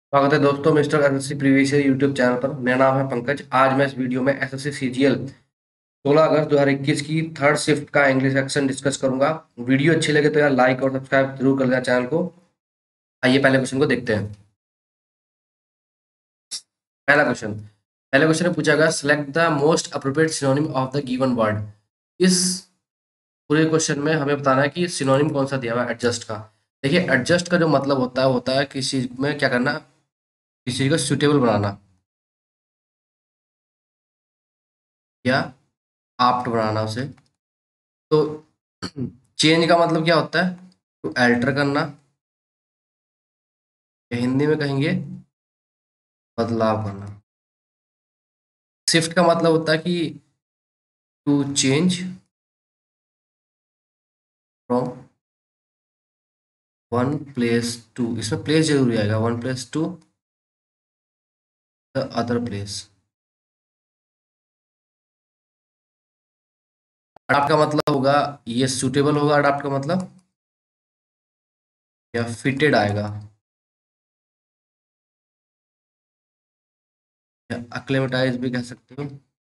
स्वागत है दोस्तों mister SSC previous year YouTube channel पर। मेरा नाम है पंकज। आज मैं इस वीडियो में एसएससी सीजीएल 16 अगस्त 2021 की थर्ड शिफ्ट का इंग्लिश सेक्शन डिस्कस करूंगा। वीडियो अच्छी लगे तो यार लाइक और सब्सक्राइब जरूर कर लेना चैनल को। आइए पहले क्वेश्चन को देखते हैं। पहला क्वेश्चन पहले क्वेश्चन में पूछा गया, select the most appropriate synonym of the given word. इस पूरे क्वेश्चन में हमें बताना है कि सिनोनिम कौन सा दिया हुआ है एडजस्ट का। देखिए, एडजस्ट का जो मतलब होता है किसी चीज में क्या करना, किसी चीज को सुटेबल बनाना या आप्ट बनाना उसे। तो चेंज का मतलब क्या होता है? टू अल्टर करना, या हिंदी में कहेंगे बदलाव करना। शिफ्ट का मतलब होता है कि to change from one place to, इसमें प्लेस जरूरी आएगा, one place to the other place. Adapt का मतलब होगा, ये सुटेबल होगा अडाप्ट का मतलब, या फिटेड आएगा, या अक्लेमेटाइज भी कह सकते हो।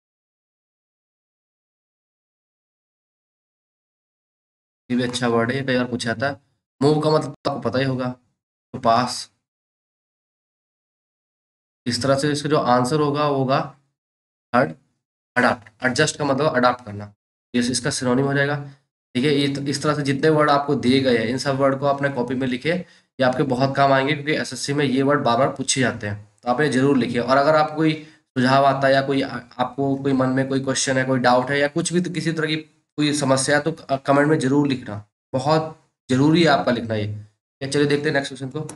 ये भी अच्छा वर्ड है, ये कई बार पूछा था। मूव का मतलब तो आपको पता ही होगा, तो पास। इस तरह से इसका जो आंसर होगा वो होगा थर्ड, अडाप्ट। एडजस्ट का मतलब अडाप्ट करना, ये इसका सिनोनिम हो जाएगा। ठीक है, ये इस तरह से जितने वर्ड आपको दिए गए हैं इन सब वर्ड को अपने कॉपी में लिखे, ये आपके बहुत काम आएंगे, क्योंकि एसएससी में ये वर्ड बार बार पूछे जाते हैं। तो आपने जरूर लिखिए। और अगर आपको कोई सुझाव आता है या कोई आपको कोई मन में कोई क्वेश्चन है, कोई डाउट है, या कुछ भी तो किसी तरह की कोई समस्या है, तो कमेंट में जरूर लिखना। बहुत जरूरी है आपका लिखना ये। चलिए देखते हैं नेक्स्ट क्वेश्चन को।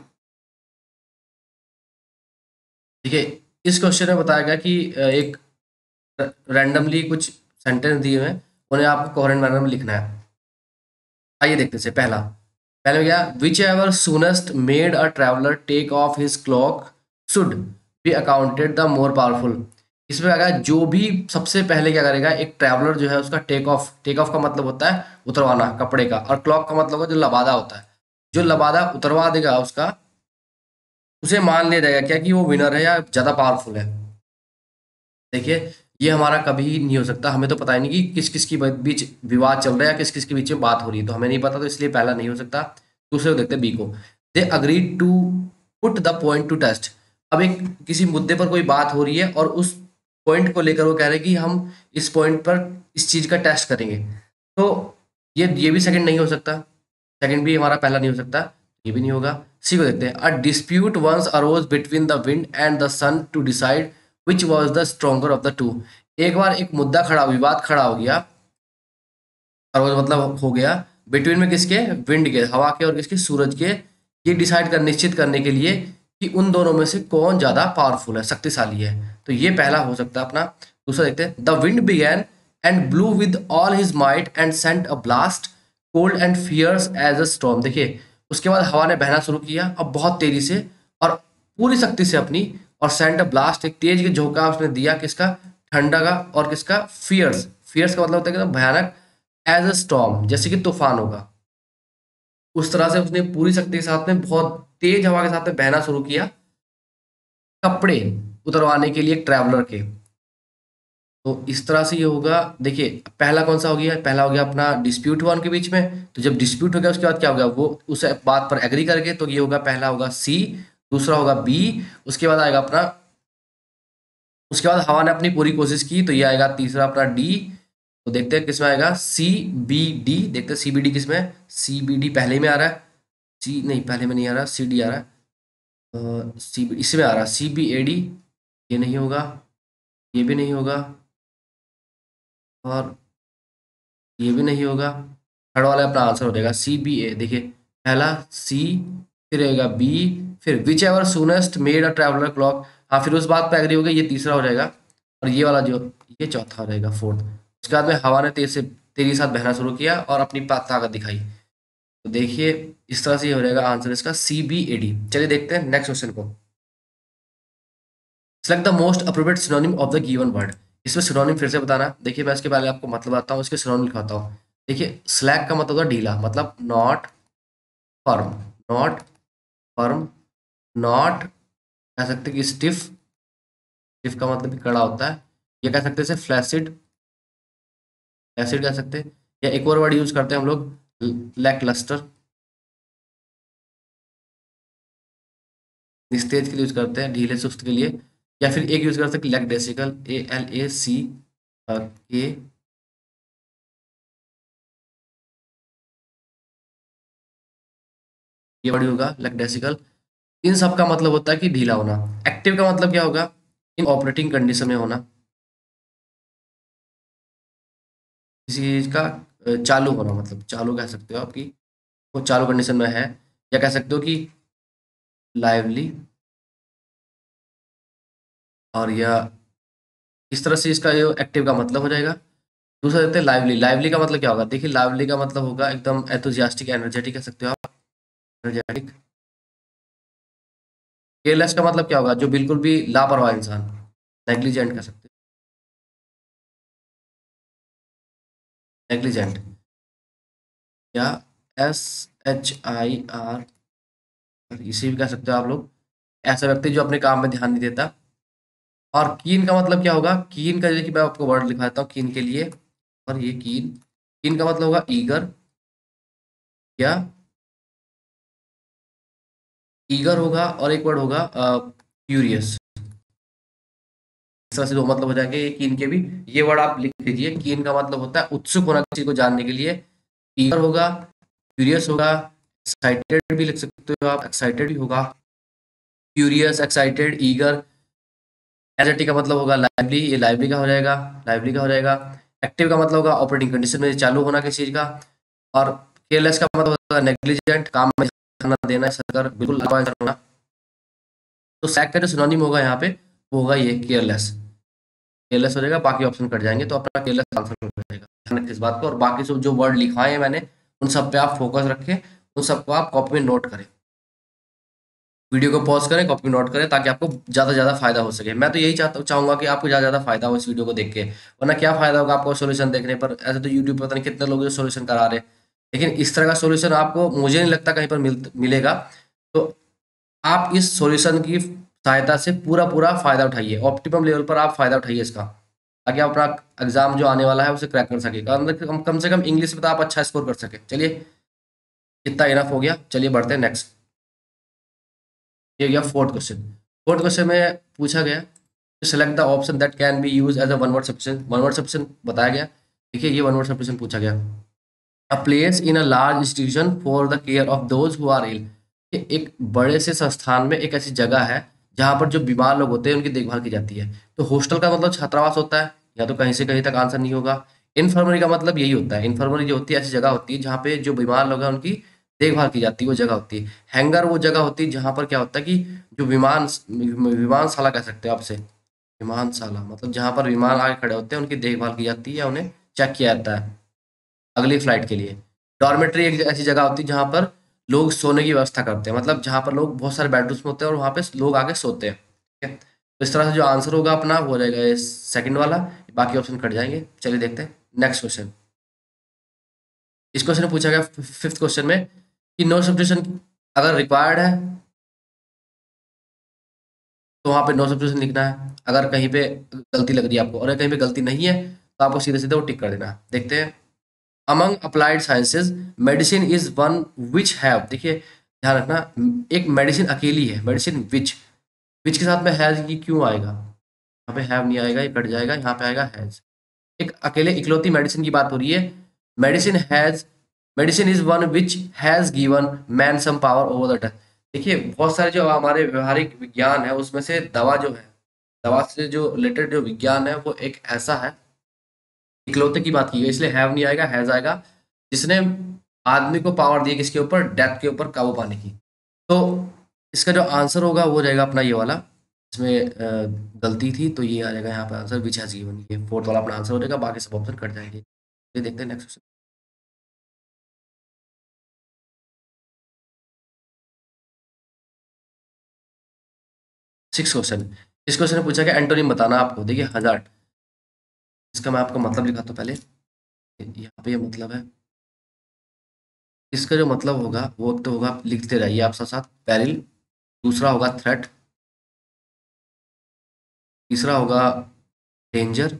ठीक है, इस क्वेश्चन में बताया गया कि एक रैंडमली कुछ सेंटेंस दिए हुए हैं, उन्हें आपको कोहेरेंट मैनर में लिखना है। आइए देखते हैं। पहला पहले हो गया, whichever soonest made a traveller take off his cloak should be accounted the more powerful. इसमें आ गया, जो भी सबसे पहले क्या करेगा, एक ट्रैवलर जो है उसका टेक ऑफ का मतलब होता है उतरवाना कपड़े का, और क्लॉक का मतलब होगा जो लबादा होता है। जो लबादा उतरवा देगा उसका, उसे मान लिया जाएगा क्या कि वो विनर है या ज्यादा पावरफुल है। देखिए, ये हमारा कभी नहीं हो सकता। हमें तो पता ही नहीं कि किस किस की बीच विवाद चल रहा है या किस किस के बीच में बात हो रही है, तो हमें नहीं पता, तो इसलिए पहला नहीं हो सकता। दूसरे को देखते हैं, बी को। They agreed to put the point to test. अब एक किसी मुद्दे पर कोई बात हो रही है और उस पॉइंट को लेकर वो कह रहे हैं कि हम इस पॉइंट पर इस चीज का टेस्ट करेंगे। तो ये भी सेकंड नहीं हो सकता। सेकंड भी हमारा पहला नहीं हो सकता, ये भी नहीं होगा। सी को देखते हैं, a dispute once arose between the wind and the sun to decide which was the stronger of the two. एक बार एक मुद्दा खड़ा, विवाद खड़ा हो गया, और वो मतलब हो गया बिटवीन में किसके, विंड के, हवा के, और किसके, सूरज के। ये डिसाइड कर, निश्चित करने के लिए कि उन दोनों में से कौन ज्यादा पावरफुल है, शक्तिशाली है। तो ये पहला हो सकता है अपना। दूसरा देखते हैं, the wind began and blew with all his might and sent a blast cold and fierce as a storm. देखिए, उसके बाद हवा ने बहना शुरू किया, अब बहुत तेजी से और पूरी शक्ति से अपनी, और सेंट अ ब्लास्ट, एक तेज के झोंका उसने दिया, किसका, ठंडा का, और किसका, फियर्स। फियर्स का मतलब होता है कि भयानक, एज अ स्टॉर्म, जैसे कि तूफान होगा, उस तरह से उसने पूरी शक्ति के साथ में बहुत तेज हवा के साथ में बहना शुरू किया, कपड़े उतरवाने के लिए ट्रैवलर के। तो इस तरह से ये होगा। देखिए, पहला कौन सा हो गया, पहला हो गया अपना डिस्प्यूट हुआ उनके बीच में। तो जब डिस्प्यूट हो गया उसके बाद क्या हो गया, वो उस बात पर एग्री कर गए, तो ये होगा, पहला होगा सी, दूसरा होगा बी। उसके बाद आएगा अपना, उसके बाद हवा ने अपनी पूरी कोशिश की, तो ये आएगा तीसरा अपना डी। तो देखते हैं किसमें आएगा, सी बी डी। देखते हैं सी बी डी किसमें है। सी बी डी पहले में आ रहा है, सी नहीं पहले में नहीं आ रहा, सी डी आ रहा है। सी इसमें आ रहा है सी बी ए डी। ये नहीं होगा, ये भी नहीं होगा, और ये भी नहीं होगा। थर्ड वाला अपना आंसर हो जाएगा सी बी ए। देखिए, पहला सी, फिर रहेगा बी, फिर whichever soonest made a traveller cloak. हाँ, फिर उस बात पे एग्री हो गया, ये तीसरा हो जाएगा। और ये वाला जो, ये चौथा हो जाएगा, फोर्थ। उसके बाद में हवा ने तेजी के साथ बहना शुरू किया और अपनी ताकत दिखाई। तो देखिए, इस तरह से ये हो जाएगा आंसर इसका सी बी ए डी। चलिए देखते हैं नेक्स्ट क्वेश्चन को। Select the most appropriate synonym of the given word. इसमें सिनोनिम फिर से बताना। देखिए, मैं इसके पहले आपको मतलब बताता हूँ, इसके सिनोनिम लिखवाता हूँ। देखिए, स्लैक का मतलब होता है ढीला, मतलब not firm, not firm, not कह सकते हैं कि स्टिफ, स्टिफ का मतलब कि कड़ा होता है। ये कह सकते हैं इसे फ्लैसिड, फ्लैसिड कह सकते हैं। या एक और वर्ड यूज करते हैं हम लोग, लैकलस्टर, निस्तेज के लिए यूज करते हैं, ढीले सुस्त के लिए। या फिर एक यूज कर सकते हैं लैकडेसिकल, ALAC, ये वर्ड होगा लैकडेसिकल। इन सब का मतलब होता है कि ढीला होना। एक्टिव का मतलब क्या होगा? इन ऑपरेटिंग कंडीशन में होना, किसी चीज का चालू होना, मतलब चालू कह सकते हो आपकी, वो चालू कंडीशन में है। या कह सकते हो कि लाइवली, और या इस तरह से इसका जो एक्टिव का मतलब हो जाएगा। दूसरा देते हैं लाइवली। लाइवली का मतलब क्या होगा? देखिए लाइवली का मतलब होगा एकदम एंथुजियास्टिक, एनर्जेटिक कह सकते हो आप, एनर्जेटिक। केयरलेस का मतलब क्या होगा? जो बिल्कुल भी लापरवाह इंसान, नेग्लिजेंट कह सकते हो, नेग्लिजेंट। या SHIR, इसे भी कह सकते हो आप लोग, ऐसा व्यक्ति जो अपने काम में ध्यान नहीं देता। और कीन का मतलब क्या होगा? कीन का, देखिए मैं आपको वर्ड लिखा देता हूँ कीन के लिए। और ये कीन, कीन का मतलब होगा ईगर, या ईगर होगा, और एक वर्ड होगा क्यूरियस। इस तरह से दो मतलब हो जाएंगे ये कीन के भी। ये वर्ड आप लिख लीजिए। कीन का मतलब होता है उत्सुक होना किसी को जानने के लिए। ईगर होगा, क्यूरियस होगा, एक्साइटेड भी लिख सकते हो आप, एक्साइटेड भी होगा, क्यूरियस, एक्साइटेड, ईगर। एनर्जेटिक का मतलब होगा लाइवली, ये लाइवली का हो जाएगा, लाइवली का हो जाएगा। एक्टिव का मतलब होगा ऑपरेटिंग कंडीशन में चालू होना किसी चीज का। और केयरलेस का मतलब होगा नेग्लिजेंट, काम में ध्यान न देना, सकर, बिल्कुल लापरवाह होना। तो सैक का जो सिनोनिम होगा यहाँ पे, वो होगा ये केयरलेस। केयरलेस हो जाएगा, बाकी ऑप्शन कट जाएंगे, तो अपना केयरलेस आंसर हो जाएगा। ध्यान रखिए इस बात को। और बाकी सब जो वर्ड लिखाए हैं मैंने, उन सब पे आप फोकस रखें, उन सबको आप कॉपी में नोट करें। वीडियो को पॉज करें, कॉपी नोट करें, ताकि आपको ज़्यादा से ज़्यादा फायदा हो सके। मैं तो यही चाहूंगा कि आपको ज़्यादा ज़्यादा फायदा हो इस वीडियो को देख के। वरना क्या फायदा होगा आपको सोल्यूशन देखने पर? ऐसे तो यूट्यूब पर पता नहीं कितने लोग जो सोल्यूशन करा रहे हैं, लेकिन इस तरह का सोल्यूशन आपको मुझे नहीं लगता कहीं पर मिलेगा। तो आप इस सॉल्यूशन की सहायता से पूरा पूरा फायदा उठाइए, ऑप्टिमम लेवल पर आप फायदा उठाइए इसका, ताकि आप अपना एग्जाम जो आने वाला है उसे क्रैक कर सके, कम से कम इंग्लिश में तो आप अच्छा स्कोर कर सके। चलिए, इतना इनफ हो गया, चलिए बढ़ते हैं नेक्स्ट। ये गया फोर्थ क्वेश्चन। फोर्थ क्वेश्चन में पूछा गया, select the option that can be use as a one word sufficient. One word sufficient बताया गया। देखिए ये वन वर्ड सफिशिएंट पूछा गया। A place in a large institution for the care of those who are ill. एक बड़े से संस्थान में एक ऐसी जगह है जहाँ पर जो बीमार लोग होते हैं उनकी देखभाल की जाती है। तो हॉस्टल का मतलब छात्रावास होता है, या तो कहीं से कहीं तक आंसर नहीं होगा। इन्फर्मरी का मतलब यही होता है। इन्फर्मरी जो होती है ऐसी जगह होती है जहाँ पे जो बीमार लोग हैं उनकी देखभाल की जाती है, वो जगह होती है। हैंगर वो जगह होती है जहाँ पर क्या होता है कि जो विमानशाला कह सकते हो आपसे, विमानशाला मतलब जहाँ पर विमान आके खड़े होते हैं उनकी देखभाल की जाती है या उन्हें चेक किया जाता है अगली फ्लाइट के लिए। डॉर्मेट्री एक ऐसी जगह होती है जहाँ पर लोग सोने की व्यवस्था करते हैं, मतलब जहाँ पर लोग बहुत सारे बेडरूम्स होते हैं और वहाँ पे लोग आके सोते हैं। ठीक है, तो इस तरह से जो आंसर होगा अपना वो हो जाएगा ये सेकंड वाला। बाकी ऑप्शन कट जाएंगे। चलिए देखते हैं नेक्स्ट क्वेश्चन। इस क्वेश्चन में पूछा गया फिफ्थ क्वेश्चन में कि नो सब्स्टिट्यूशन अगर रिक्वायर्ड है तो वहाँ पे नो सब्स्टिट्यूशन लिखना है। अगर कहीं पे गलती लग रही है आपको और कहीं पे गलती नहीं है तो आपको सीधे सीधे वो टिक कर देना है। देखते हैं। Among applied sciences medicine is one which have, देखिए ध्यान रखना, एक मेडिसिन अकेली है, मेडिसिन विच के साथ में हैज की क्यों आएगा? यहाँ पे हैव नहीं आएगा, ये कट जाएगा, यहाँ पे आएगा हैज। एक अकेले इकलौती मेडिसिन की बात हो रही है। Medicine has, medicine is one which has given man some power over the touch. देखिए बहुत सारे जो हमारे व्यवहारिक विज्ञान है उसमें से दवा जो है, दवा से जो रिलेटेड जो विज्ञान है वो एक ऐसा है, इकलौते की बात की है, इसलिए हैव नहीं आएगा, हैज आएगा। जिसने आदमी को पावर दी किसके ऊपर? डेथ के ऊपर काबू पाने की। तो इसका जो आंसर होगा वो रहेगा अपना ये वाला। इसमें गलती थी तो ये आ जाएगा यहाँ पे आंसर विच हैज गिवन। ये फोर्थ वाला अपना आंसर हो जाएगा, बाकी सब ऑप्शन कट जाएंगे। ये देखते हैं नेक्स्ट क्वेश्चन। Six question. इस क्वेश्चन में पूछा गया एंटोनिम बताना आपको। देखिए हजार्ड, इसका मैं आपको मतलब लिखाता हूँ पहले। यहाँ पे ये मतलब है, इसका जो मतलब होगा वो तो होगा, आप लिखते रहिए आप साथ साथ, पेरिल। दूसरा होगा थ्रेट, तीसरा होगा डेंजर।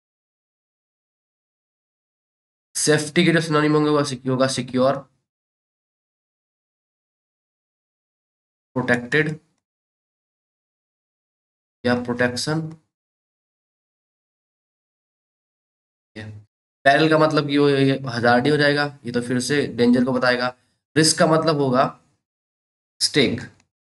सेफ्टी के जो सिनोनिम होंगे वो होगा सिक्योर, प्रोटेक्टेड या प्रोटेक्शन। पैरल का मतलब ये हजार्ड ही हो जाएगा, ये तो फिर से डेंजर को बताएगा। रिस्क का मतलब होगा स्टेक,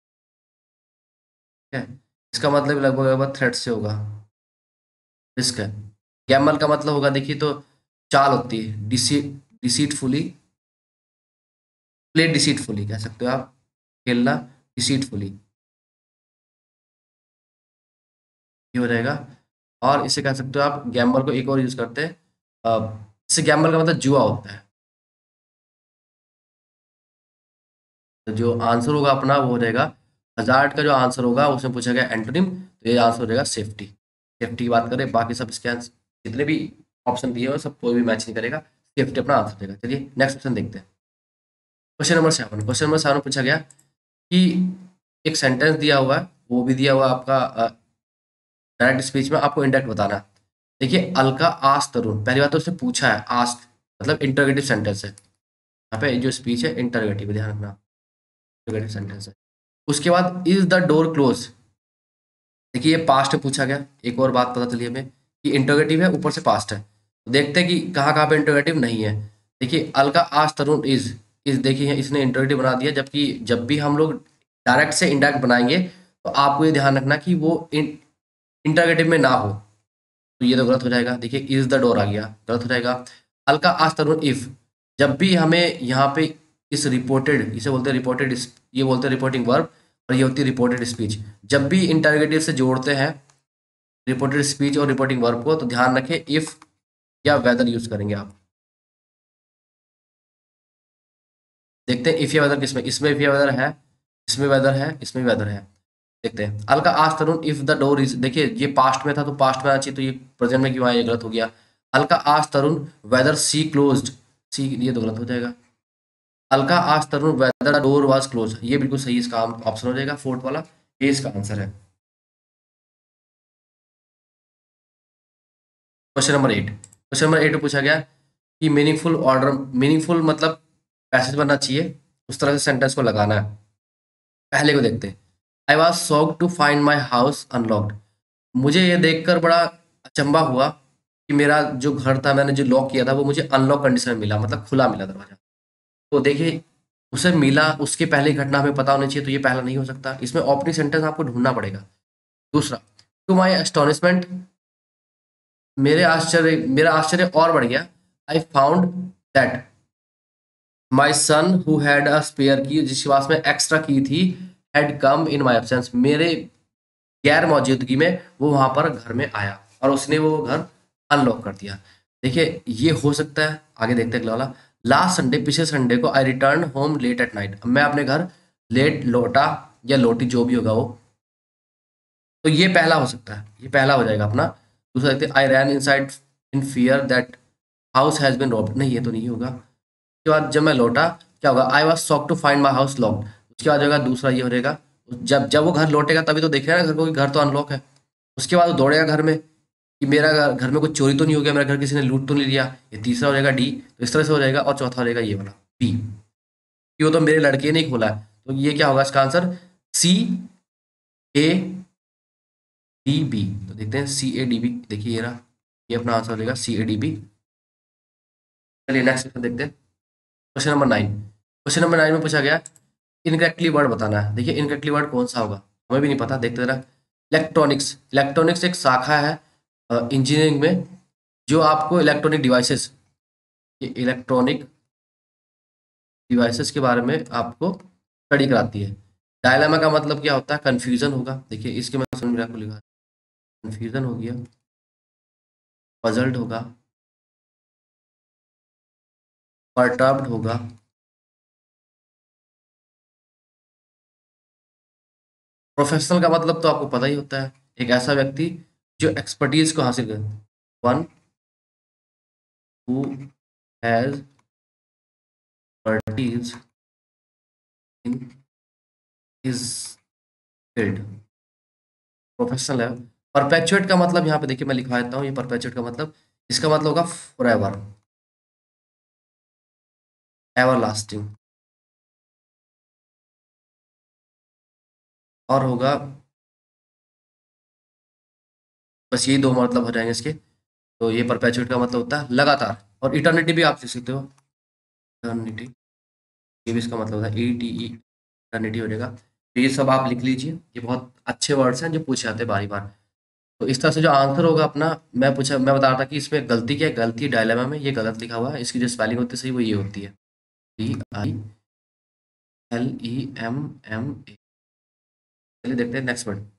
ठीक है, इसका मतलब लगभग लगभग थ्रेट से होगा, रिस्क है। गैमल का मतलब होगा, देखिए तो चाल होती है, डिसीटफुली, प्ले डिसीटफुली कह सकते हो आप, खेलना डिसीटफुली, ये हो जाएगा। और इसे कह सकते हो आप गैम्बल को एक और यूज करते हैं, इससे गैम्बल का मतलब जुआ होता है। तो जो आंसर होगा अपना वो हो जाएगा हजार्ड का, जो आंसर होगा उसमें पूछा गया एंटोनिम, तो ये आंसर हो जाएगा सेफ्टी। सेफ्टी की बात करें, बाकी सब इसके आंसर जितने भी ऑप्शन दिए हुए सब कोई भी मैच नहीं करेगा, सेफ्टी अपना आंसर देगा। चलिए नेक्स्ट क्वेश्चन देखते हैं। क्वेश्चन नंबर 7 पूछा गया कि एक सेंटेंस दिया हुआ है, वो भी दिया हुआ है आपका डायरेक्ट स्पीच में, आपको इंडायरेक्ट बताना है। देखिए अलका आस्क तरुण, पहली बात तो उसने पूछा है, आस्क मतलब इंटरोगेटिव सेंटेंस है, यहाँ पे जो स्पीच है इंटरोगेटिव, ध्यान रखना, इंटरोगेटिव सेंटेंस है। उसके बाद इज द डोर क्लोज, देखिए ये पास्ट में पूछा गया, एक और बात पता चली हमें कि इंटरोगेटिव है ऊपर से पास्ट है, तो देखते हैं कि कहाँ कहाँ पे इंटरोगेटिव नहीं है। देखिए अलका आस्क तरुण इज देखिए इसने इंटरोगेटिव बना दिया, जबकि जब भी हम लोग डायरेक्ट से इंडायरेक्ट बनाएंगे तो आपको ये ध्यान रखना कि वो इंटरोगेटिव में ना हो, तो ये तो गलत हो जाएगा। देखिए इज द डोर आ गया, गलत हो जाएगा। अलका आज तरुण इफ, जब भी हमें यहाँ पे इस रिपोर्टेड, इसे बोलते हैं रिपोर्टेड, ये बोलते हैं रिपोर्टिंग वर्ब, और ये होती है रिपोर्टेड स्पीच। जब भी इंटरोगेटिव से जोड़ते हैं रिपोर्टेड स्पीच और रिपोर्टिंग वर्ब को, तो ध्यान रखें इफ या वेदर यूज करेंगे आप। देखते हैं इफ या वेदर किसमें, इसमें इफ या वेदर है, इसमें वेदर है, इसमें वेदर है। देखते हैं अलका आज Tarun if the door is, देखिए ये पास्ट में था तो पास्ट में आना चाहिए, तो ये प्रेजेंट में क्यों आया, ये गलत हो गया। अलका आज तरुण वेदर सी क्लोज्ड, सी ये तो गलत हो जाएगा। अलका आज Tarun whether the door was close, ये बिल्कुल सही इसका ऑप्शन हो जाएगा फोर्थ वाला, ये इसका आंसर है। क्वेश्चन नंबर 8 में पूछा गया कि मीनिंगफुल ऑर्डर, मीनिंगफुल मतलब पैसेज बनना चाहिए, उस तरह से सेंटेंस को लगाना है। पहले को देखते हैं। I was shocked to find my house unlocked, मुझे ये देखकर बड़ा अचंभा हुआ कि मेरा जो घर था, मैंने जो लॉक किया था वो मुझे अनलॉक कंडीशन में मिला, मतलब खुला मिला दरवाजा। तो देखिए उसे मिला, उसके पहले घटना हमें पता होनी चाहिए, तो ये पहला नहीं हो सकता, इसमें ओपनिंग सेंटेंस आपको ढूंढना पड़ेगा। दूसरा, टू माई एस्टोनिशमेंट, मेरा आश्चर्य और बढ़ गया, I found that my son who had a spare key, जिसके पास में एक्स्ट्रा की थी, had come in my absence, मेरे गैर मौजूदगी में वो वहां पर घर में आया और उसने वो घर अनलॉक कर दिया। देखिए ये हो सकता है, आगे देखते हैं अगला वाला। लास्ट संडे, पिछले संडे को, I return home late at night, मैं अपने घर लेट लौटा या लौटी, जो भी होगा वो, तो ये पहला हो सकता है, ये पहला हो जाएगा अपना। दूसरा देखते हैं, I ran inside in fear that house has been robbed, नहीं ये तो नहीं होगा। उसके बाद जब मैं लौटा क्या होगा, I was shock to find my house locked, उसके बाद होगा दूसरा ये हो जाएगा, जब जब वो घर लौटेगा तभी तो देखेगा ना घर को कि घर तो अनलॉक है। उसके बाद वो दौड़ेगा घर में कि मेरा घर में कुछ चोरी तो नहीं हो गया, मेरा घर किसी ने लूट तो नहीं लिया, ये तीसरा हो जाएगा डी, तो इस तरह से हो जाएगा। और चौथा हो जाएगा ये वाला बी, कि वो तो मेरे लड़के ने ही खोला है, तो ये क्या होगा इसका answer, C A D B. तो देखते हैं सी ए डी बी, देखिए ये रहा, ये अपना आंसर हो जाएगा सी ए डी बी। चलिए नेक्स्ट क्वेश्चन देखते हैं। क्वेश्चन नंबर 9 में पूछा गया इनकरेक्टली वर्ड बताना है। देखिए इनकरेक्टली वर्ड कौन सा होगा, हमें भी नहीं पता, देखते जरा। इलेक्ट्रॉनिक्स, इलेक्ट्रॉनिक्स एक शाखा है इंजीनियरिंग में, जो आपको इलेक्ट्रॉनिक डिवाइसेस, ये इलेक्ट्रॉनिक डिवाइसेस के बारे में आपको स्टडी कराती है। डायलेमा का मतलब क्या होता है, कंफ्यूजन होगा, देखिए इसके मैं समझ में आपको लिखा, कंफ्यूजन हो गया, पजल्ड होगा, परटर्ब्ड होगा, प्रोफेशनल का मतलब तो आपको पता ही होता है, एक ऐसा व्यक्ति जो एक्सपर्टीज को हासिल करे, one who has expertise in his field, professional है। परपेचुएट का मतलब यहाँ पे देखिए मैं लिखवा देता हूँ, ये परपेचुएट का मतलब, इसका मतलब होगा फॉरएवर, एवर लास्टिंग, और होगा, बस यही दो मतलब हो जाएंगे इसके। तो ये परपेचुएट का मतलब होता है लगातार, और इटर्निटी भी आप लिख सकते हो, इटर्निटी, ये भी इसका मतलब होता है ETE, इटर्निटी हो जाएगा। तो ये सब आप लिख लीजिए, ये बहुत अच्छे वर्ड्स हैं जो पूछे जाते हैं बारी बार। तो इस तरह से जो आंसर होगा अपना, मैं बता रहा था कि इसमें गलती क्या है, गलती डायलेमा में ये गलत लिखा हुआ है, इसकी जो स्पेलिंग होती है सही वो ये होती है, DILEMMA। चलिए देखते हैं नेक्स्ट वर्ड।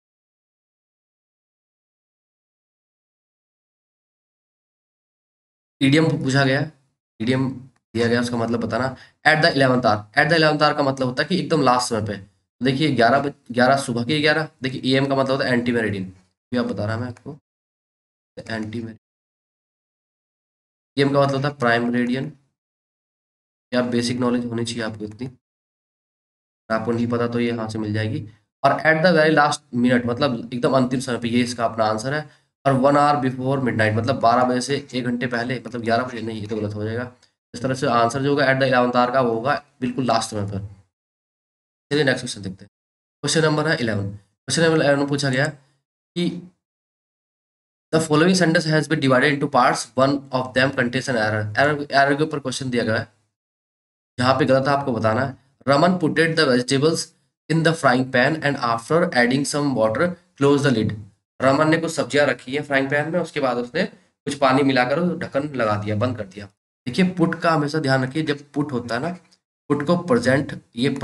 ईडियम पूछा गया है, ईडियम दिया गया, उसका मतलब बताना। At the 11th hour, at the 11th hour का मतलब होता है कि एकदम लास्ट समय पे। तो देखिए 11 सुबह के 11, देखिए AM का मतलब होता है एंटी मेरिडियन, ये आप बता रहा मैं आपको, एंटी मेरिडियन। PM का मतलब होता है प्राइम मेरिडियन। या बेसिक नॉलेज होनी चाहिए आपको इतनी, आपको नहीं पता तो ये यहाँ से मिल जाएगी। और at the very last minute मतलब एकदम अंतिम समय पे, ये इसका अपना आंसर है। और 1 आवर बिफोर मिडनाइट मतलब 12 बजे से 1 घंटे पहले, मतलब 11 बजे नहीं, ये तो गलत हो जाएगा। इस तरह से आंसर जो होगा एट द 11th आवर का वो होगा बिल्कुल लास्ट समय पर। चलिए नेक्स्ट क्वेश्चन देखते हैं। क्वेश्चन नंबर है 11, क्वेश्चन नंबर 11 में पूछा गया कि the following sentence has been divided into parts, one of them contains an error. Error error के ऊपर क्वेश्चन दिया गया है, जहाँ पे गलत है आपको बताना है। Raman putted the vegetables in the frying pan and after adding some water close the lid. Raman ने कुछ सब्जियां रखी है फ्राइंग पैन में, उसके बाद उसने कुछ पानी मिलाकर उस ढक्कन लगा दिया, बंद कर दिया। देखिए पुट का हमेशा ध्यान रखिए, जब पुट होता है ना, पुट को प्रेजेंट,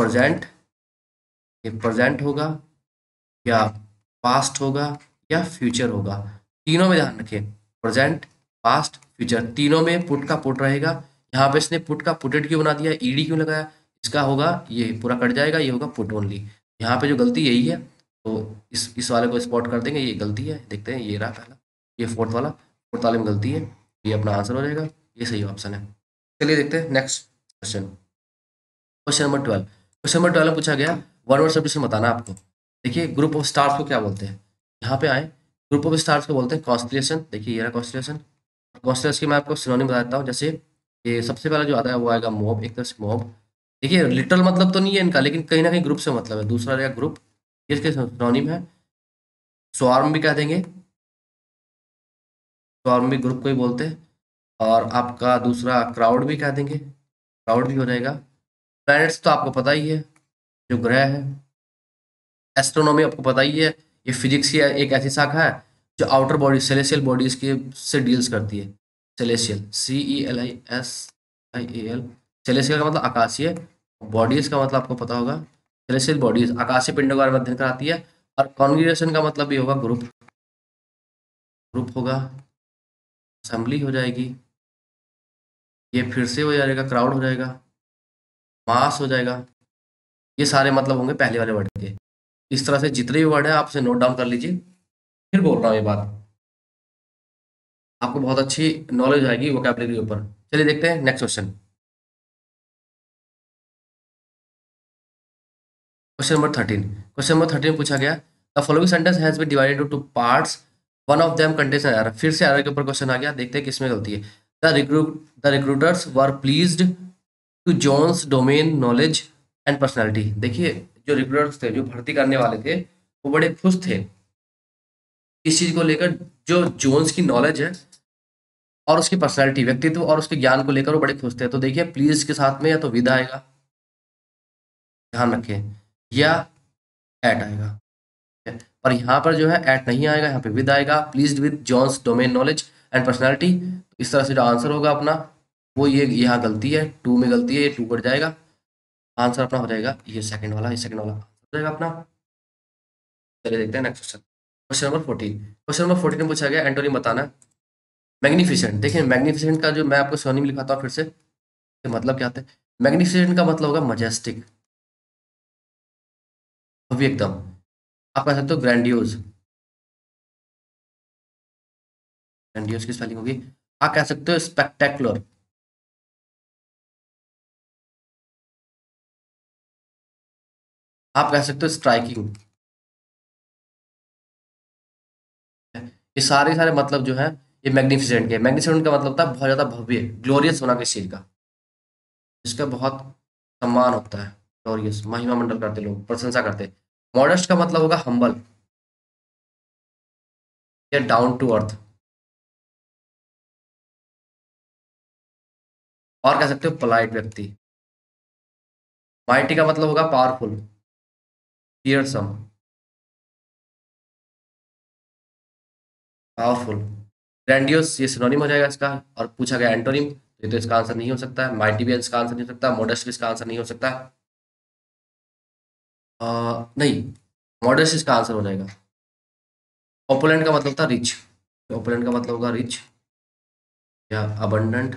ये प्रेजेंट होगा, या पास्ट होगा, या फ्यूचर होगा, तीनों में ध्यान रखिए। प्रेजेंट, पास्ट, फ्यूचर, तीनों में पुट का पुट रहेगा। यहाँ पे इसने पुट का पुटेड क्यों बना दिया, ईडी क्यों लगाया, इसका होगा ये पूरा कट जाएगा, ये होगा पुट ओनली। यहाँ पे जो गलती यही है, तो इस वाले को स्पॉट कर देंगे, ये गलती है, देखते हैं, ये रहा पहला, ये फोर्थ वाला, फोर्थ वाले में गलती है, ये अपना आंसर हो जाएगा, ये सही ऑप्शन है। चलिए देखते हैं next question. Question number 12, question number 12 में पूछा गया वन वर्ड सब्जेक्ट बताना है आपको। देखिए ग्रुप ऑफ स्टार्स को क्या बोलते हैं, यहाँ पे आए, ग्रुप ऑफ स्टार्स को बोलते हैं कॉन्स्टलेशन। देखिए ये रहा कॉन्स्टलेशन। कॉन्स्टलेशन की मैं आपको सिनोनिम बता देता हूँ, जैसे ये सबसे पहला जो आता है वो आएगा मॉब, एक तरह से मॉब। देखिए लिटरल मतलब तो नहीं है इनका, लेकिन कहीं ना कहीं ग्रुप से मतलब है, दूसरा रहेगा ग्रुप, ये इसके सिनोनिम है। स्वार्म भी कह देंगे, स्वार्म भी ग्रुप को ही बोलते हैं। और आपका दूसरा क्राउड भी कह देंगे, क्राउड भी हो जाएगा। प्लैनेट्स तो आपको पता ही है, जो ग्रह है। एस्ट्रोनॉमी आपको पता ही है, ये फिजिक्स की एक ऐसी शाखा है जो आउटर बॉडी सेलेशियल बॉडीज के से डील्स करती है। सेलेशियल, CELISIAL, सेलेशियल का मतलब आकाशीय, बॉडीज का मतलब आपको पता होगा, सेलेशियल बॉडीज आकाशीय पिंडों का अध्ययन कराती है। और कॉन्ग्रीगेशन का मतलब भी होगा ग्रुप, ग्रुप होगा, असेंबली हो जाएगी, ये फिर से हो जाएगा, क्राउड हो जाएगा, मास हो जाएगा। ये सारे मतलब होंगे पहले वाले वर्ड के। इस तरह से जितने भी वर्ड है आप उसे नोट डाउन कर लीजिए, फिर बोल रहा हूँ ये बात, आपको बहुत अच्छी नॉलेज आएगी वोकैबुलरी के ऊपर। चलिए देखते हैं next question. Question number 13, question number 13 में पूछा गया the following sentence has been divided into parts, one of them contains an error. फिर से एरर के ऊपर क्वेश्चन आ गया, देखते हैं किसमें गलती है। The recruiters were pleased to John's domain knowledge and personality. देखिए जो रिक्रूटर्स थे, जो भर्ती करने वाले थे, वो बड़े खुश थे इस चीज को लेकर, जो जोन्स की नॉलेज है और उसकी पर्सनैलिटी, व्यक्तित्व और उसके ज्ञान को लेकर वो बड़े खुश थे। तो देखिए प्लीज के साथ में या तो विद आएगा, ध्यान रखें, या एट आएगा, ठीक है? और यहाँ पर जो है एट नहीं आएगा, यहाँ पे विद आएगा, pleased with John's domain knowledge and personality. इस तरह से जो आंसर होगा अपना, वो ये यहाँ गलती है, टू में गलती है, ये टू कट जाएगा, आंसर अपना हो जाएगा ये सेकंड वाला, ये सेकंड वाला हो जाएगा अपना। चलिए देखते हैं next question. Question number 14, question number 14 में पूछा गया एंटोनिम बताना। मैग्निफिसेंट, देखिए मैग्निफिसेंट का जो मैं आपको सिनोनिम लिखाता हूँ फिर से, ये मतलब क्या होता है। मैग्निफिसेंट का मतलब होगा मजेस्टिक, भव्य एकदम। आप कह सकते हो ग्रैंडियोज, ग्रैंडियोज की स्पेलिंग होगी। आप कह सकते हो स्पेक्टेकुलर, आप कह सकते हो स्ट्राइकिंग, ये सारे सारे मतलब जो है ये मैग्निफिसेंट के। मैग्निफिसेंट का मतलब होता है बहुत ज़्यादा भव्य, ग्लोरियस होना किसी चीज़ का, जिसका बहुत सम्मान होता है। ग्लोरियस, महिमा मंडल करते लोग, प्रशंसा करते। मॉडेस्ट का मतलब होगा हम्बल या डाउन टू अर्थ, और कह सकते हो पोलाइट व्यक्ति। माइटी का मतलब होगा पावरफुल, फियरसम, पावरफुल। ग्रैंडियोस ये सिनोनिम हो जाएगा इसका, और पूछा गया एंटोनिम, ये तो इसका आंसर नहीं हो सकता है। माइटी भी इसका आंसर नहीं हो सकता, मॉडेस्ट भी इसका आंसर नहीं हो सकता। नहीं, मॉडेस्ट इसका आंसर हो जाएगा। ओपुलेंट का मतलब था रिच, ओपुलेंट का मतलब होगा रिच या अबंडेंट।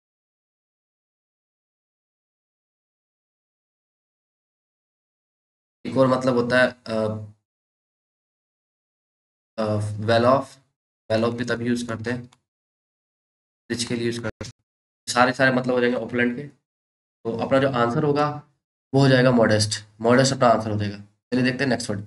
एक और मतलब होता है वेल ऑफ, वेल ऑफ भी तभी यूज करते हैं, रिच के लिए यूज करते हैं। सारे सारे मतलब हो जाएंगे ओपुलेंट के। तो अपना जो आंसर होगा वो हो जाएगा मॉडेस्ट, मॉडेस्ट अपना आंसर हो जाएगा। चलिए देखते हैं next word.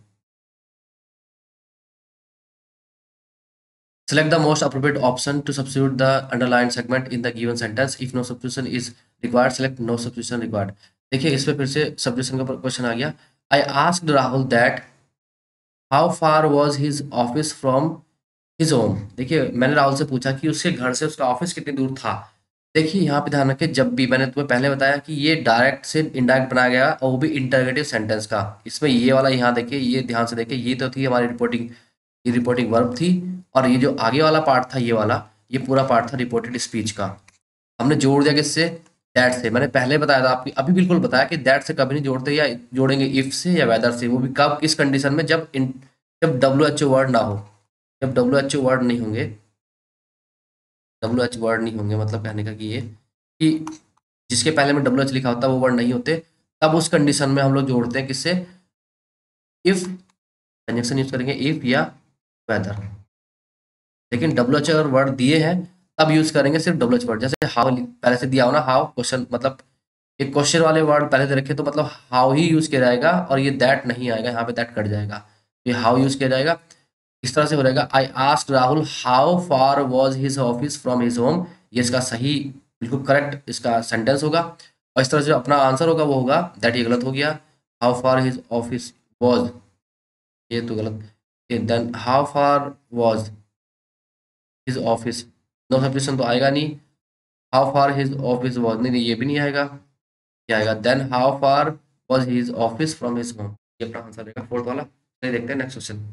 Select the most appropriate option to substitute the underlined segment in the given sentence. If no substitution is required, select no substitution required. देखिए इसमें फिर से substitution का क्वेश्चन आ गया। I asked Rahul that how far was his office from his home. देखिए मैंने राहुल से पूछा कि उसके घर से उसका ऑफिस कितनी दूर था। देखिए यहाँ पे ध्यान रखिए, जब भी मैंने तुम्हें पहले बताया कि ये डायरेक्ट से इनडायरेक्ट बनाया गया और वो भी इंटरोगेटिव सेंटेंस का। इसमें ये वाला यहाँ देखिए, ये ध्यान से देखिए, ये तो थी हमारी रिपोर्टिंग, ये रिपोर्टिंग वर्ब थी। और ये जो आगे वाला पार्ट था ये वाला, ये पूरा पार्ट था रिपोर्टेड स्पीच का। हमने जोड़ दिया किससे? दैट से। मैंने पहले बताया था आपकी, अभी बिल्कुल बताया कि दैट से कभी नहीं जोड़ते, या जोड़ेंगे इफ से या वेदर से। वो भी कब, किस कंडीशन में? जब डब्ल्यू एच ओ वर्ड ना हो, जब डब्ल्यू एच ओ वर्ड नहीं होंगे, डब्ल्यू एच वर्ड नहीं होंगे मतलब कहने का कि ये कि जिसके पहले में डब्ल्यू एच लिखा होता है वो वर्ड नहीं होते, तब उस कंडीशन में हम लोग जोड़ते हैं किससे? इफ, कंजक्शन यूज करेंगे इफ या वेदर। लेकिन डब्ल्यू एच अगर वर्ड दिए हैं तब यूज करेंगे सिर्फ डब्ल्यू एच वर्ड। जैसे हाउ पहले से दिया हो ना, हाउ क्वेश्चन मतलब एक क्वेश्चन वाले वर्ड पहले से रखे तो मतलब हाउ ही यूज किया जाएगा, और ये दैट नहीं आएगा, यहाँ पे दैट कट जाएगा, तो ये हाउ यूज किया जाएगा। इस तरह से हो जाएगा, I asked Rahul how far was his office from his home. ये इसका सही, बिल्कुल करेक्ट इसका सेंटेंस होगा। और इस तरह से जो अपना आंसर होगा वो होगा दैट, ये गलत हो गया। How far his office was, ये तो गलत। Then how far was his office, no substitution तो आएगा नहीं। How far his office was, नहीं नहीं, ये भी नहीं आएगा। क्या आएगा? Then how far was his office from his home, ये अपना आंसर रहेगा फोर्थ वाला। चलिए देखते हैं next question.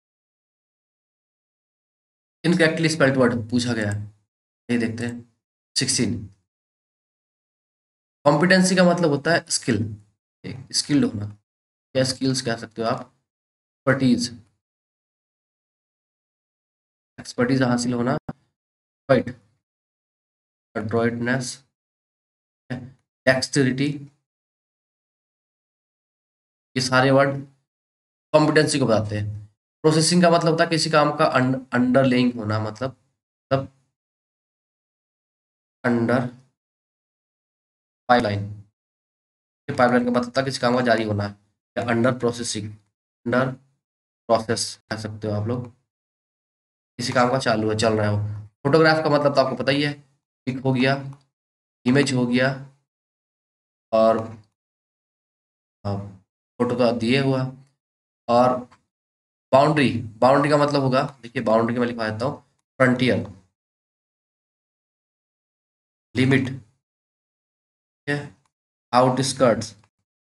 Incorrectly spelled word पूछा गया है, ये देखते हैं। 16, कॉम्पिटेंसी का मतलब होता है स्किल, स्किल्ड होना, या स्किल्स कह सकते हो आप। एक्सपर्टीज, एक्सपर्टीज हासिल होना, राइट, एड्रॉइटनेस, डेक्सटेरिटी, ये सारे वर्ड कॉम्पिटेंसी को बताते हैं। प्रोसेसिंग का मतलब होता है किसी काम का अंडरलेइंग होना, मतलब अंडर पाइपलाइन, पाइपलाइन का मतलब होता है किसी काम का जारी होना है, या अंडर प्रोसेसिंग, अंडर प्रोसेस कह सकते हो आप लोग, किसी काम का चालू है, चल रहा है वो। फोटोग्राफ का मतलब तो आपको पता ही है, पिक हो गया, इमेज हो गया, और फोटो तो दिए हुआ। और बाउंड्री, बाउंड्री का मतलब होगा, देखिए बाउंड्री में लिखवा देता हूँ, फ्रंटियर, लिमिट, ठीक है, आउटस्कर्ट्स,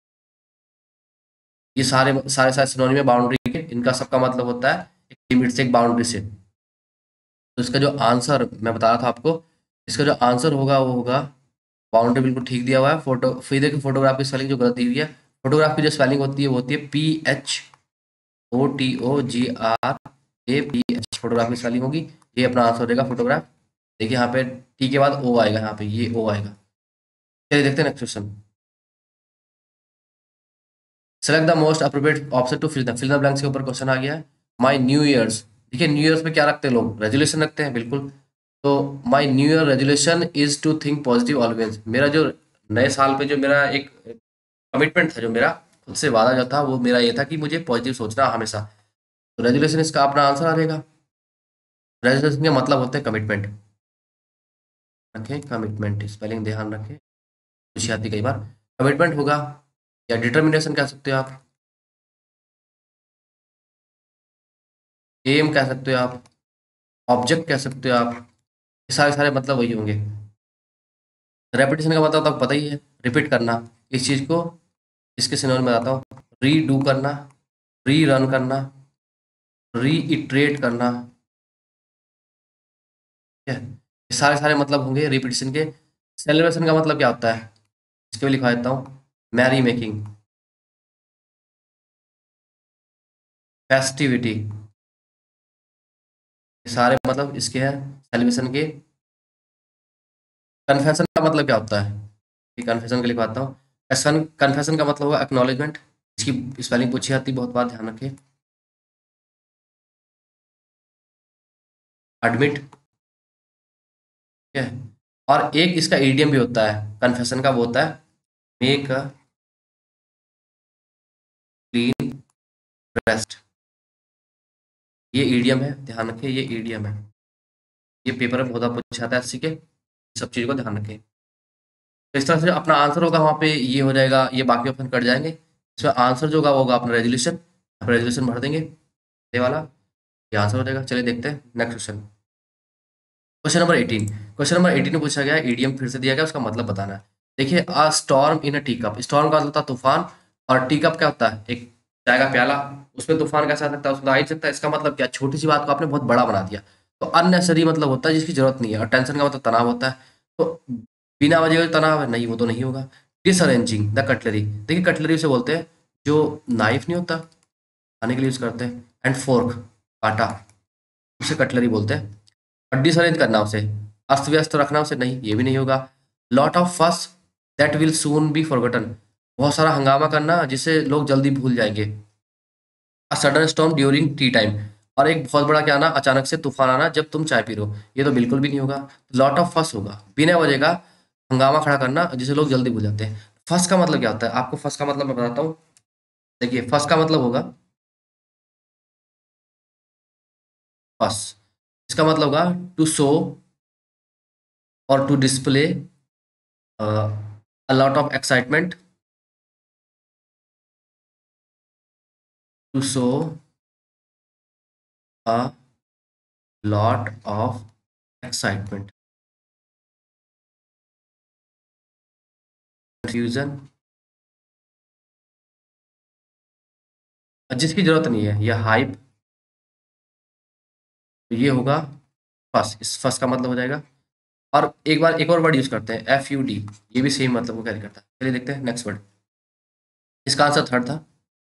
ये सारे सारे सारे सिनोनिम है बाउंड्री के। इनका सबका मतलब होता है एक लिमिट से, एक बाउंड्री से। तो इसका जो आंसर मैं बता रहा था आपको, इसका जो आंसर होगा वो होगा, बाउंड्री बिल्कुल ठीक दिया हुआ है। फोटो फिर देखिए, फोटोग्राफ की स्पेलिंग जो गलत दी हुई है, फोटोग्राफ की जो स्पेलिंग होती है वो होती है PHOTOGRAPH, फोटोग्राफ की स्पेलिंग होगी। ये अपना आंसर हो जाएगा फोटोग्राफ। देखिए यहाँ पे टी के बाद ओ आएगा, यहाँ पे ये ओ आएगा। चलिए देखते हैं next question. Select the most appropriate option to fill the blanks के ऊपर क्वेश्चन आ गया है। माई न्यू ईयर्स, देखिए न्यू ईयर्स में क्या रखते हैं लोग? रेजोल्यूशन रखते हैं, बिल्कुल। तो my new year resolution is to think positive always. मेरा जो नए साल पे जो मेरा एक कमिटमेंट था, जो मेरा खुद से वादा जो था, वो मेरा ये था कि मुझे पॉजिटिव सोचना हमेशा। तो रेजोल्यूशन इसका अपना आंसर आ जाएगा। रेजोल्यूशन का मतलब होता है कमिटमेंट। रखें कमिटमेंट, स्पेलिंग ध्यान रखें, पूछी आती कई बार। कमिटमेंट होगा, या डिटर्मिनेशन कह सकते हो आप, एम कह सकते हो आप, ऑब्जेक्ट कह सकते हो आप। ये सारे सारे मतलब वही होंगे। रेपिटेशन का मतलब तो आपको पता ही है, रिपीट करना इस चीज को। इसके सिनोनिम में आता हूँ, रीडू करना, री रन करना, रीइटरेट करना। ठीक है, ये सारे सारे मतलब होंगे रिपीटिशन के। सेलिब्रेशन का मतलब क्या होता है, इसके भी लिखवा देता हूँ, मैरी मेकिंग, फेस्टिविटी। ये सारे मतलब इसके हैं सेलिब्रेशन के। कन्फेशन का मतलब क्या होता है, ये कन्फेशन के लिखवाता हूँ। कन्फेशन का मतलब होगा एक्नॉलेजमेंट। इसकी स्पेलिंग पूछी आती है बहुत बार, ध्यान रखिए। एडमिट। ठीक है, और एक इसका ईडीएम भी होता है कन्फेशन का, वो होता है मेक अ क्लीन ब्रेस्ट। ये ईडीएम है, ध्यान रखिए, ये ईडीएम है। ये पेपर में बहुत बार पूछा आता है एससी के, सब चीज़ को ध्यान रखें। तो इस तरह से अपना आंसर होगा वहाँ पे, ये हो जाएगा, ये बाकी ऑप्शन कट जाएंगे। इसमें आंसर जो होगा वो होगा अपना रेजोल्यूशन। रेजोल्यूशन भर देंगे ये वाला, ये आंसर हो जाएगा। चलिए देखते हैं next question. Question number 18। Question number 18 में पूछा गया है, ईडीएम फिर से दिया गया, उसका मतलब बताना है। देखिए, a storm in a tea cup. Storm का मतलब होता है तूफान, और टी कप क्या होता है, एक चाय का प्याला। उसमें तूफान कैसा आ सकता है, उसमें आ ही नहीं सकता। इसका मतलब क्या, छोटी सी बात को आपने बहुत बड़ा बना दिया। तो अननेसेसरी मतलब होता है जिसकी जरूरत नहीं है, और टेंशन का मतलब तनाव होता है। तो बिना वजह का तनाव है नहीं, वो तो नहीं होगा। डिसअरेंजिंग द कटलरी, देखिए कटलरी उसे बोलते हैं जो नाइफ नहीं होता, खाने के लिए यूज करते हैं, एंड फोर्क, कांटा, उसे कटलरी बोलते हैं। और डिसअरेंज करना उसे, अस्त व्यस्त रखना उसे, नहीं, ये भी नहीं होगा। Lot of fuss that will soon be forgotten, बहुत सारा हंगामा करना जिसे लोग जल्दी भूल जाएंगे। A sudden storm during tea time, और एक बहुत बड़ा क्या आना, अचानक से तूफान आना जब तुम चाय पी रहे हो, ये तो बिल्कुल भी नहीं होगा। लॉट ऑफ फस होगा, बिना वजह का हंगामा खड़ा करना जिसे लोग जल्दी भूल जाते हैं। फस का मतलब क्या होता है, आपको फस का मतलब मैं बताता हूँ। देखिए, फस का मतलब होगा, फस इसका मतलब होगा टू शो और to display a lot of excitement, to show a lot of excitement, confusion, जिसकी जरूरत नहीं है, या हाइप। तो ये होगा फर्स्ट, इस फर्स्ट का मतलब हो जाएगा। और एक बार एक और वर्ड यूज करते हैं, एफ यू डी, ये भी सेम मतलब को कैरी करता है। चलिए देखते हैं नेक्स्ट वर्ड। इसका आंसर थर्ड था।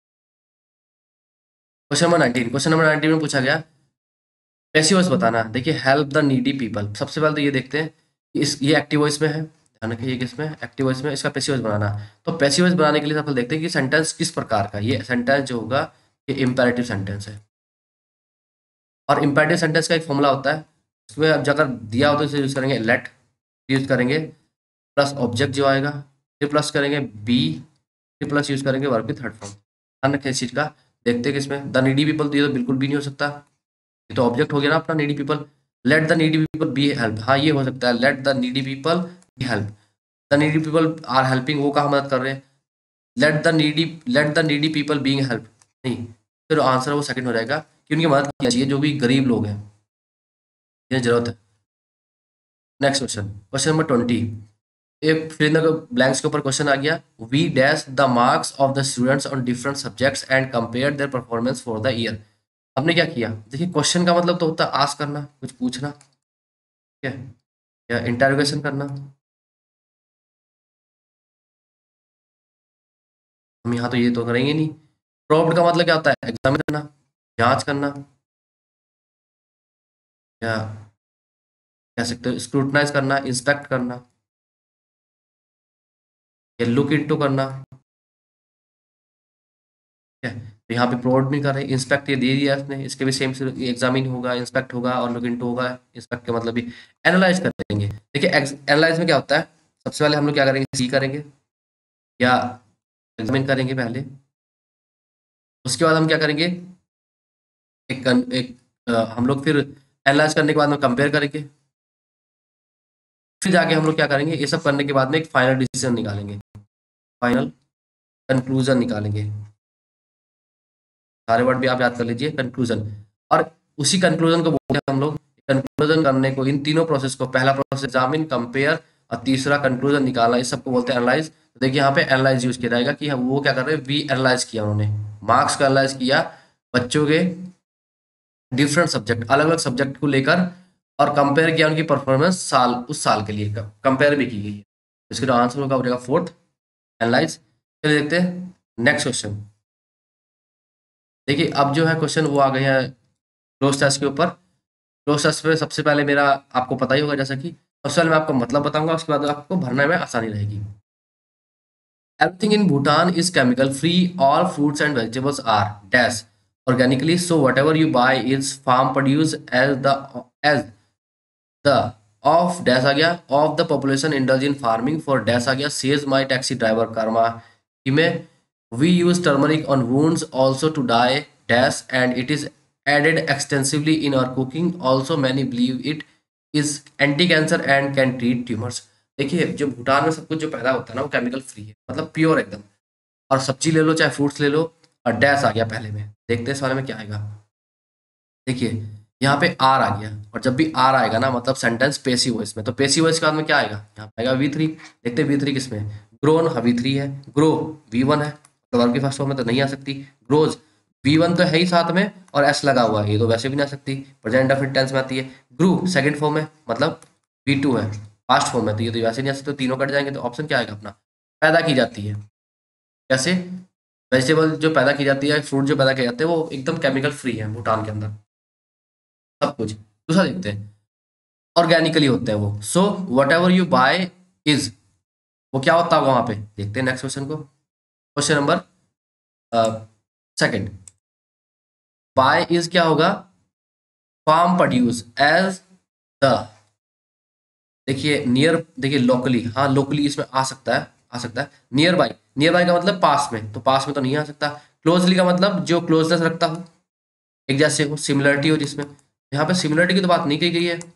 Question number 19। क्वेश्चन नंबर 19 में पूछा गया पैसिव वॉइस बताना। देखिए, हेल्प द नीडी पीपल, सबसे पहले तो ये देखते हैं कि इस ये एक्टिव वॉइस में है, ध्यान रखिए, ये किसमें, एक्टिव वॉइस में। इसका पैसिव वॉइस बनाना, तो पैसिव वॉइस बनाने के लिए सबसे पहले देखते हैं कि सेंटेंस किस प्रकार का, ये सेंटेंस जो होगा ये इंपेरेटिव सेंटेंस है। और इंपेरेटिव सेंटेंस का एक फॉर्मूला होता है, उसमें अब अगर दिया हो तो इसे यूज करेंगे लेट, यूज करेंगे प्लस ऑब्जेक्ट जो आएगा, फिर प्लस करेंगे बी, फिर प्लस यूज करेंगे वर्ब की थर्ड फॉर्म। ध्यान रखें इस चीज का। देखते हैं कि इसमें द नीडी पीपल, तो ये तो बिल्कुल भी नहीं हो सकता, ये तो ऑब्जेक्ट हो गया ना अपना needy people. Let the needy people be help, हाँ ये हो सकता है, let the needy people be help. The needy people are helping, वो कहाँ मदद कर रहे हैं। Let the needy people being help, नहीं, फिर आंसर वो सेकंड हो जाएगा कि उनकी मदद करनी चाहिए जो भी गरीब लोग हैं, जिन्हें जरूरत है। Next question, question number 20। एक फिर इन द ब्लैंक्स के ऊपर क्वेश्चन आ गया, we dash the marks of the students on different subjects and compare their performance for the year. हमने क्या किया, देखिए क्वेश्चन का मतलब तो होता है आस्क करना, कुछ पूछना, ठीक है, या इंटरोगेशन करना। हम यहाँ तो ये तो करेंगे नहीं। प्रोब्ड का मतलब क्या होता है, एग्जामिन करना, जांच करना, या कह सकते हो स्क्रूटनाइज करना, इंस्पेक्ट करना, या लुक इनटू करना। ठीक है, तो यहाँ पे प्रोड नहीं कर रहे, इंस्पेक्ट ये दे दिया इसने, इसके भी सेम एग्जामिन होगा, इंस्पेक्ट होगा, और लुक इनटू होगा। इंस्पेक्ट का मतलब भी एनालाइज करेंगे। देखिए, एनालाइज में क्या होता है, सबसे पहले हम लोग क्या करेंगे, सी करेंगे या एग्जामिन करेंगे पहले। उसके बाद हम क्या करेंगे, एक हम लोग फिर एनालाइज करने के बाद में कंपेयर करेंगे, फिर जाके हम लोग क्या करेंगे, ये सब करने के बाद में एक फाइनल डिसीजन निकालेंगे, फाइनल कंक्लूजन निकालेंगे। सारे वर्ड भी आप याद कर लीजिए, कंक्लूजन। और उसी कंक्लूजन को बोलते हैं हम लोग, कंक्लूजन करने को, इन तीनों प्रोसेस को, पहला प्रोसेस एग्जामिन, कंपेयर और तीसरा कंक्लूजन निकालना, इस सबको बोलते हैं एनालाइज। तो देखिए यहाँ पे एनालाइज यूज किया जाएगा कि वो क्या कर रहे हैं, वी एनालाइज किया उन्होंने, मार्क्स को एनालाइज किया बच्चों के डिफरेंट सब्जेक्ट, अलग अलग सब्जेक्ट को लेकर, और कंपेयर किया उनकी परफॉर्मेंस साल, उस साल के लिए कंपेयर भी की गई है। इसका जो आंसर होगा वो रहेगा फोर्थ, एनालाइज। चलिए देखते हैं नेक्स्ट क्वेश्चन। देखिए अब जो है क्वेश्चन वो आ गए हैं क्लोज टेस्ट के ऊपर। क्लोज टेस्ट में सबसे पहले मेरा आपको पता ही होगा, जैसा कि सबसे पहले मैं आपको मतलब बताऊंगा, उसके बाद आपको भरने में आसानी रहेगी। Everything in Bhutan is chemical free. All fruits and vegetables are dash organically. So whatever you buy is farm produced as the of dash आ गया of the population indulge in farming for dash आ गया says my taxi driver karma में we use turmeric on wounds also to dye dash and it is added extensively in our cooking. Also many believe it is anti-cancer and can treat tumors. देखिए जो भूटान में सब कुछ जो पैदा होता है ना वो केमिकल फ्री है, मतलब प्योर एकदम। और सब्जी ले लो चाहे फ्रूट्स ले लो, और डैश आ गया पहले में। देखते हैं इस वाले में क्या आएगा। देखिए यहाँ पे आर आ गया, और जब भी आर आएगा ना मतलब सेंटेंस पेसिव वॉइस में, तो पेसिव वॉइस के बाद में क्या आएगा, यहाँ पे आएगा वी3। देखते हैं वी3 किसमें, ग्रोन, हाँ वी3 है, ग्रो वी1 है, तो वर्ब की फर्स्ट फॉर्म में तो नहीं आ सकती। ग्रोज वी1 तो है ही साथ में, और एस लगा हुआ है, ये तो वैसे भी नहीं आ सकती, प्रेजेंट इंडेफिनिट टेंस में आती है। ग्रू सेकंड फॉर्म में, मतलब वी2 है, पास्ट फॉर्म में, तो ये तो वैसे नहीं आ सकते, तो तीनों कट जाएंगे, तो ऑप्शन क्या आएगा अपना, पैदा की जाती है। कैसे, वेजिटेबल जो पैदा की जाती है, फ्रूट जो पैदा किए जाते हैं, वो एकदम केमिकल फ्री है भूटान के अंदर सब कुछ। दूसरा देखते हैं, ऑर्गेनिकली होते हैं वो। So whatever you buy is, वो क्या होता होगा वहां पे, देखते हैं नेक्स्ट क्वेश्चन को। Question number second, buy is क्या होगा, फार्म प्रोड्यूस एज द, देखिए नियर, देखिए लोकली, हाँ लोकली इसमें आ सकता है, आ सकता है। नियर बाय, नियर बाय का मतलब पास में, तो पास में तो नहीं आ सकता। क्लोजली का मतलब जो क्लोजनेस रखता हो, एक जैसे हो, सिमिलरिटी हो जिसमें, यहाँ पे सिमिलरिटी की तो बात नहीं की गई है,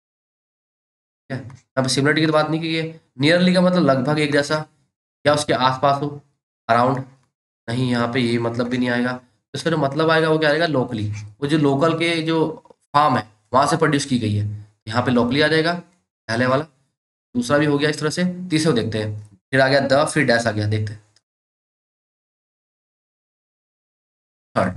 क्या यहाँ पे सिमिलरिटी की तो बात नहीं की गई है। नियरली का मतलब लगभग एक जैसा, या उसके आसपास हो, अराउंड, नहीं यहाँ पे ये मतलब भी नहीं आएगा। तो इसका जो मतलब आएगा वो क्या आएगा, लोकली, वो जो लोकल के जो फार्म है वहां से प्रोड्यूस की गई है, यहाँ पे लोकली आ जाएगा पहले वाला। दूसरा भी हो गया इस तरह से। तीसरा देखते हैं, फिर आ गया द, फिर डैश आ गया, देखते हैं third,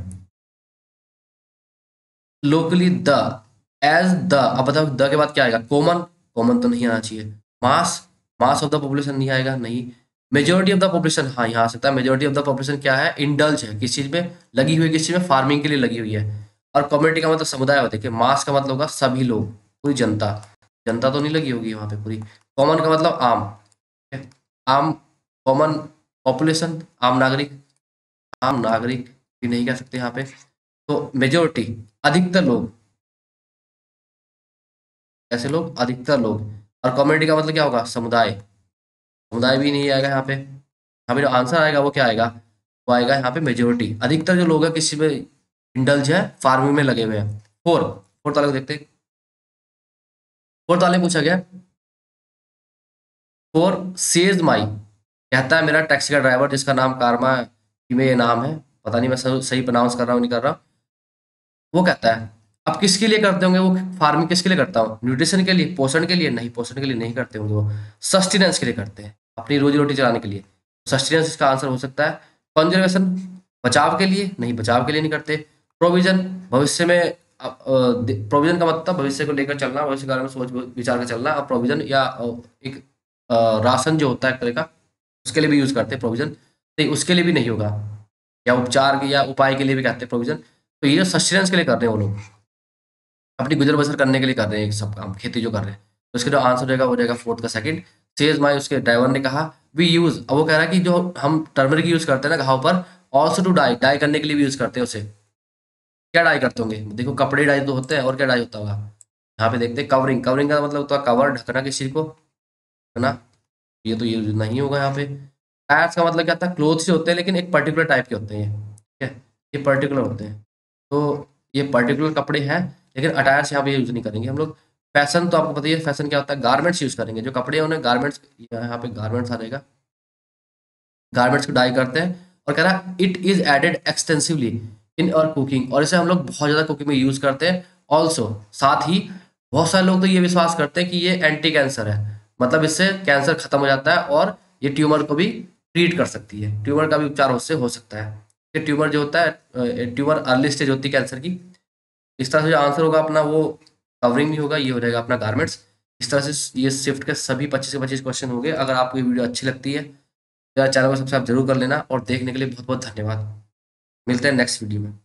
locally the, as the. अब बताओ द के बाद क्या आएगा, कॉमन, कॉमन तो नहीं आना चाहिए। Mass, mass of the population नहीं आएगा, नहीं। मेजोरिटी ऑफ द पॉपुलेशन, हाँ यहाँ आ सकता है। मेजोरिटी ऑफ द पॉपुलेशन क्या है, इंडल्ज है किस चीज में, लगी हुई है, किस चीज में, फार्मिंग के लिए लगी हुई है। और कम्युनिटी का मतलब समुदाय होता है, देखिए मास का मतलब होगा सभी लोग, पूरी जनता, जनता तो नहीं लगी होगी वहां पे पूरी। कॉमन का मतलब आम, ठीक है? आम, कॉमन पॉपुलेशन, आम नागरिक, आम नागरिक भी नहीं कह सकते यहाँ पे। तो मेजोरिटी, अधिकतर लोग, ऐसे लोग, अधिकतर लोग। और कम्युनिटी का मतलब क्या होगा, समुदाय, समुदाय भी नहीं आएगा यहाँ पे। यहाँ पे जो आंसर आएगा वो क्या आएगा, वो आएगा यहाँ पे मेजोरिटी, अधिकतर जो लोग हैं किसी में इंडल्ज है, फार्मिंग में लगे हुए हैं। फोर्थ वाले को देखते हैं। फोर्थ वाले में पूछा गया, फोर सेज माई, कहता है मेरा टैक्सी का ड्राइवर जिसका नाम कारमा में ये नाम है, पता नहीं मैं सही प्रोनाउंस कर रहा हूँ नहीं कर रहा, वो कहता है अब किसके लिए करते होंगे वो, फार्मिंग किसके लिए करता हूँ, न्यूट्रिशन के लिए, पोषण के लिए, नहीं पोषण के लिए नहीं करते होंगे वो, सस्टेनेंस के लिए करते हैं, अपनी रोजी रोटी चलाने के लिए। सस्टेनेंस इसका आंसर हो सकता है। कंजर्वेशन, बचाव के लिए, नहीं बचाव के लिए नहीं करते। प्रोविजन, भविष्य में, प्रोविजन का मतलब भविष्य को लेकर चलना, भविष्य के बारे में सोच विचार कर चलना। और प्रोविजन या एक राशन जो होता है एक तरह का, उसके लिए भी यूज करते हैं प्रोविजन, तो उसके लिए भी नहीं होगा। या उपचार के या उपाय के लिए भी कहते हैं प्रोविजन। तो ये सस्टेनेंस के लिए कर रहे हैं वो लोग, अपनी गुजर बसर करने के लिए कर रहे हैं सब काम, खेती जो कर रहे हैं। तो इसका जो आंसर रहेगा वो रहेगा फोर्थ का सेकंड, सेज माई। उसके ड्राइवर ने कहा वी यूज, अब वो कह रहा है कि जो हम टर्मरिक यूज करते हैं ना घाव पर, ऑल्सो टू डाई, डाई करने के लिए भी यूज करते हैं उसे। क्या डाई करते होंगे, देखो कपड़े डाई तो होते हैं, और क्या डाई होता होगा, यहाँ पे देखते हैं कवरिंग, कवरिंग का मतलब होता है कवर, ढकना किसी को, है ना, ये तो यूज नहीं होगा यहाँ पे। टायर्स का मतलब क्या था, क्लोथ्स होते हैं लेकिन एक पर्टिकुलर टाइप के होते हैं ये, ठीक है, ये पर्टिकुलर होते हैं। तो ये पर्टिकुलर कपड़े हैं लेकिन अटायर्स यहाँ पे यूज़ नहीं करेंगे हम लोग। फैशन तो आपको पता ही है, फैशन क्या होता है, गारमेंट्स यूज़ करेंगे। जो कपड़े हैं उन्हें गारमेंट्स, यहाँ पे गारमेंट्स आ जाएगा, गारमेंट्स को डाई करते हैं। और कह रहा है it is added extensively in और कुकिंग, और इसे हम लोग बहुत ज़्यादा कुकिंग में यूज़ करते हैं। ऑल्सो साथ ही बहुत सारे लोग तो ये विश्वास करते हैं कि ये एंटी कैंसर है, मतलब इससे कैंसर खत्म हो जाता है और ये ट्यूमर को भी ट्रीट कर सकती है, ट्यूमर का भी उपचार उससे हो सकता है। ये ट्यूमर जो होता है, ट्यूमर अर्ली स्टेज होती है कैंसर की। इस तरह से जो आंसर होगा अपना वो कवरिंग नहीं होगा, ये हो जाएगा अपना गारमेंट्स। इस तरह से ये शिफ्ट के सभी 25 से 25 क्वेश्चन हो गए। अगर आपको ये वीडियो अच्छी लगती है तो यार चैनल को सब्सक्राइब जरूर कर लेना, और देखने के लिए बहुत बहुत धन्यवाद। मिलते हैं नेक्स्ट वीडियो में।